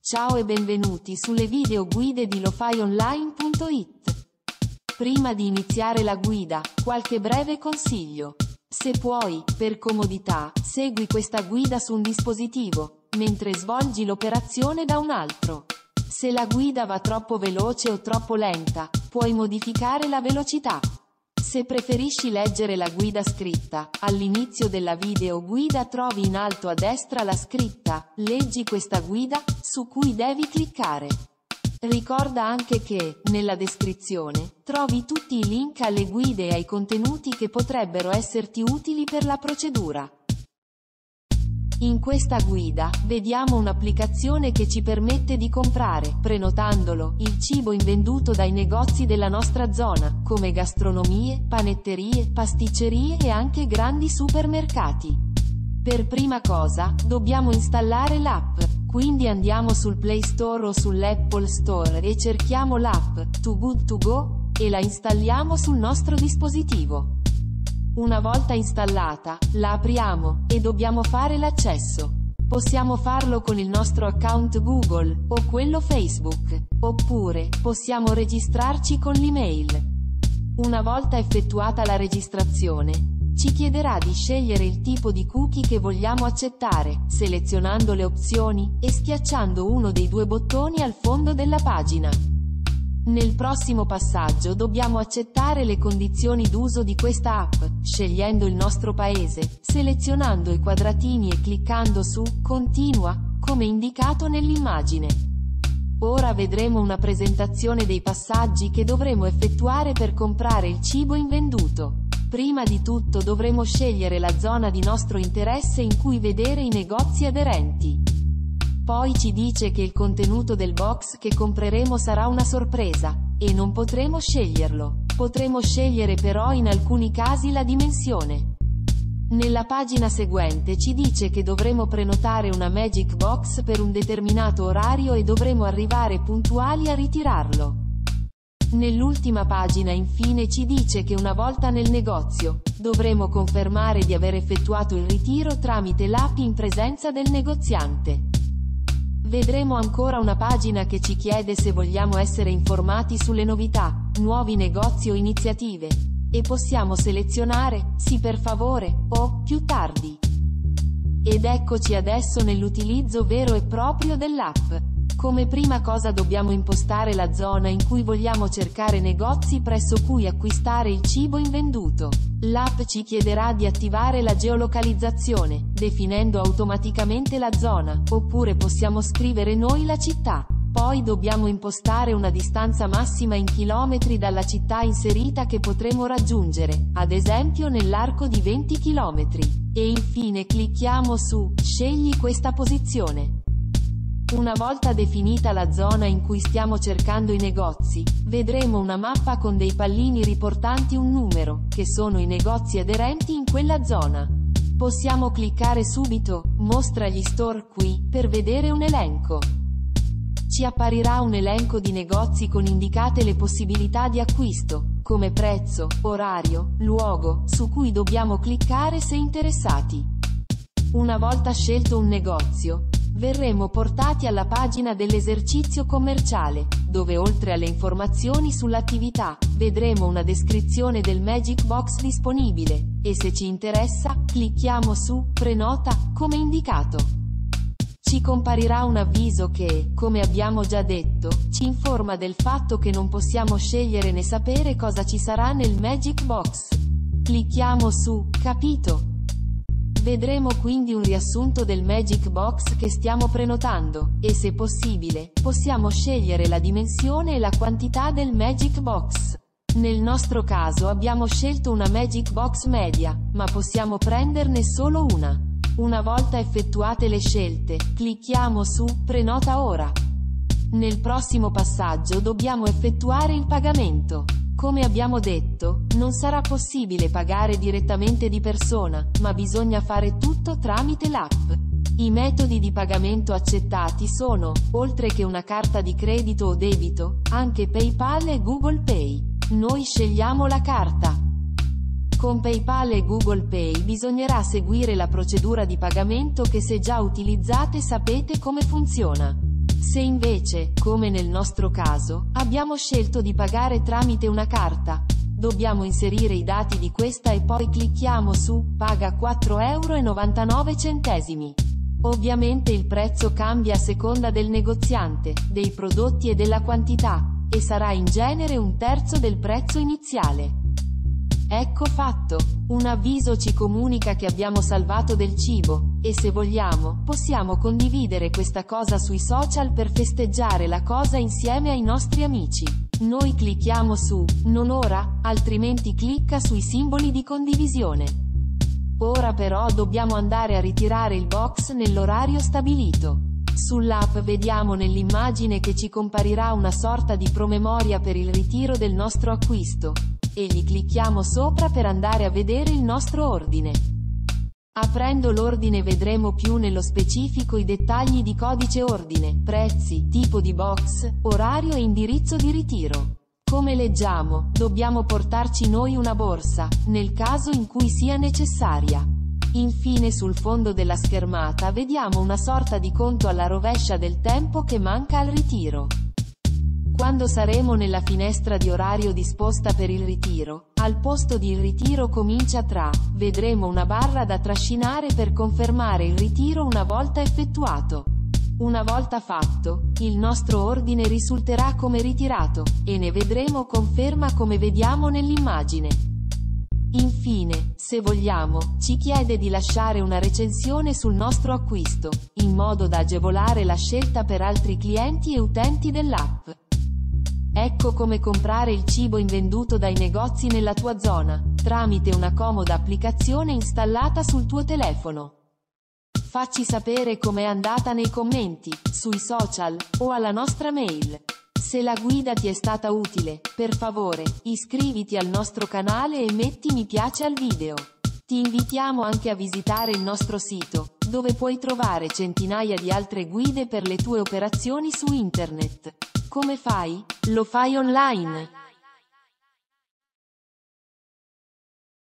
Ciao e benvenuti sulle video guide di lofionline.it. Prima di iniziare la guida, qualche breve consiglio. Se puoi, per comodità, segui questa guida su un dispositivo, mentre svolgi l'operazione da un altro. Se la guida va troppo veloce o troppo lenta, puoi modificare la velocità. Se preferisci leggere la guida scritta, all'inizio della video guida trovi in alto a destra la scritta "Leggi questa guida", su cui devi cliccare. Ricorda anche che, nella descrizione, trovi tutti i link alle guide e ai contenuti che potrebbero esserti utili per la procedura. In questa guida, vediamo un'applicazione che ci permette di comprare, prenotandolo, il cibo invenduto dai negozi della nostra zona, come gastronomie, panetterie, pasticcerie e anche grandi supermercati. Per prima cosa, dobbiamo installare l'app, quindi andiamo sul Play Store o sull'Apple Store e cerchiamo l'app Too Good To Go, e la installiamo sul nostro dispositivo. Una volta installata, la apriamo, e dobbiamo fare l'accesso. Possiamo farlo con il nostro account Google, o quello Facebook, oppure, possiamo registrarci con l'email. Una volta effettuata la registrazione, ci chiederà di scegliere il tipo di cookie che vogliamo accettare, selezionando le opzioni, e schiacciando uno dei due bottoni al fondo della pagina. Nel prossimo passaggio dobbiamo accettare le condizioni d'uso di questa app, scegliendo il nostro paese, selezionando i quadratini e cliccando su "Continua", come indicato nell'immagine. Ora vedremo una presentazione dei passaggi che dovremo effettuare per comprare il cibo invenduto. Prima di tutto dovremo scegliere la zona di nostro interesse in cui vedere i negozi aderenti. Poi ci dice che il contenuto del box che compreremo sarà una sorpresa, e non potremo sceglierlo. Potremo scegliere però in alcuni casi la dimensione. Nella pagina seguente ci dice che dovremo prenotare una Magic Box per un determinato orario e dovremo arrivare puntuali a ritirarlo. Nell'ultima pagina infine ci dice che una volta nel negozio, dovremo confermare di aver effettuato il ritiro tramite l'app in presenza del negoziante. Vedremo ancora una pagina che ci chiede se vogliamo essere informati sulle novità, nuovi negozi o iniziative. E possiamo selezionare "Sì per favore" o "Più tardi". Ed eccoci adesso nell'utilizzo vero e proprio dell'app. Come prima cosa dobbiamo impostare la zona in cui vogliamo cercare negozi presso cui acquistare il cibo invenduto. L'app ci chiederà di attivare la geolocalizzazione, definendo automaticamente la zona, oppure possiamo scrivere noi la città. Poi dobbiamo impostare una distanza massima in chilometri dalla città inserita che potremo raggiungere, ad esempio nell'arco di 20 km. E infine clicchiamo su "Scegli questa posizione". Una volta definita la zona in cui stiamo cercando i negozi, vedremo una mappa con dei pallini riportanti un numero, che sono i negozi aderenti in quella zona. Possiamo cliccare subito "Mostra gli store qui", per vedere un elenco. Ci apparirà un elenco di negozi con indicate le possibilità di acquisto, come prezzo, orario, luogo, su cui dobbiamo cliccare se interessati. Una volta scelto un negozio, verremo portati alla pagina dell'esercizio commerciale, dove oltre alle informazioni sull'attività, vedremo una descrizione del Magic Box disponibile, e se ci interessa, clicchiamo su "Prenota", come indicato. Ci comparirà un avviso che, come abbiamo già detto, ci informa del fatto che non possiamo scegliere né sapere cosa ci sarà nel Magic Box. Clicchiamo su "Capito". Vedremo quindi un riassunto del Magic Box che stiamo prenotando, e se possibile, possiamo scegliere la dimensione e la quantità del Magic Box. Nel nostro caso abbiamo scelto una Magic Box media, ma possiamo prenderne solo una. Una volta effettuate le scelte, clicchiamo su "Prenota ora". Nel prossimo passaggio dobbiamo effettuare il pagamento. Come abbiamo detto, non sarà possibile pagare direttamente di persona, ma bisogna fare tutto tramite l'app. I metodi di pagamento accettati sono, oltre che una carta di credito o debito, anche PayPal e Google Pay. Noi scegliamo la carta. Con PayPal e Google Pay bisognerà seguire la procedura di pagamento che se già utilizzate sapete come funziona. Se invece, come nel nostro caso, abbiamo scelto di pagare tramite una carta, dobbiamo inserire i dati di questa e poi clicchiamo su Paga 4,99 €. Ovviamente il prezzo cambia a seconda del negoziante, dei prodotti e della quantità, e sarà in genere un terzo del prezzo iniziale. Ecco fatto. Un avviso ci comunica che abbiamo salvato del cibo, e se vogliamo, possiamo condividere questa cosa sui social per festeggiare la cosa insieme ai nostri amici. Noi clicchiamo su Non ora, altrimenti clicca sui simboli di condivisione. Ora però dobbiamo andare a ritirare il box nell'orario stabilito. Sull'app vediamo nell'immagine che ci comparirà una sorta di promemoria per il ritiro del nostro acquisto, e gli clicchiamo sopra per andare a vedere il nostro ordine. Aprendo l'ordine vedremo più nello specifico i dettagli di codice ordine, prezzi, tipo di box, orario e indirizzo di ritiro. Come leggiamo, dobbiamo portarci noi una borsa, nel caso in cui sia necessaria. Infine sul fondo della schermata vediamo una sorta di conto alla rovescia del tempo che manca al ritiro. Quando saremo nella finestra di orario disposta per il ritiro, al posto di "Il ritiro comincia tra", vedremo una barra da trascinare per confermare il ritiro una volta effettuato. Una volta fatto, il nostro ordine risulterà come ritirato, e ne vedremo conferma come vediamo nell'immagine. Infine, se vogliamo, ci chiede di lasciare una recensione sul nostro acquisto, in modo da agevolare la scelta per altri clienti e utenti dell'app. Ecco come comprare il cibo invenduto dai negozi nella tua zona, tramite una comoda applicazione installata sul tuo telefono. Facci sapere com'è andata nei commenti, sui social, o alla nostra mail. Se la guida ti è stata utile, per favore, iscriviti al nostro canale e metti mi piace al video. Ti invitiamo anche a visitare il nostro sito, dove puoi trovare centinaia di altre guide per le tue operazioni su internet. Come fai? Lo fai online.